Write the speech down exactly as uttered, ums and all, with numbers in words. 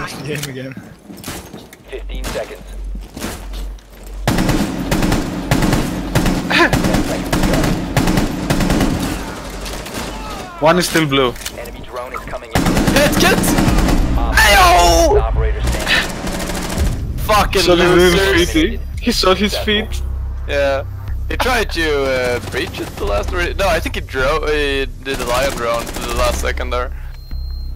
lost the game again. fifteen seconds. One is still blue. Enemy drone is coming in. Get, get! Ayo! Ayo! Operator standing. Fucking Saw his losers. feet. He saw his feet. Yeah. He tried to uh, breach it the last. No, I think he drove. He did a lion drone to the last second there.